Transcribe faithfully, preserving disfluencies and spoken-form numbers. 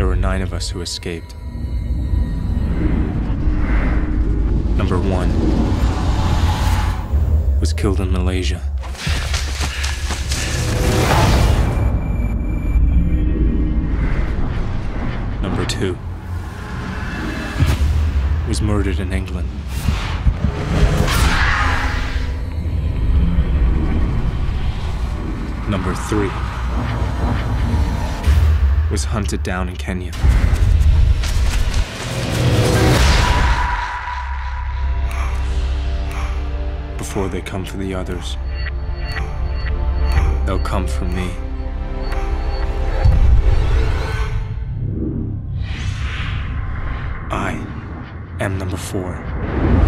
were nine of us who escaped. Number one was killed in Malaysia. Number two was murdered in England. Number three was hunted down in Kenya. Before they come for the others, they'll come for me. I am number four.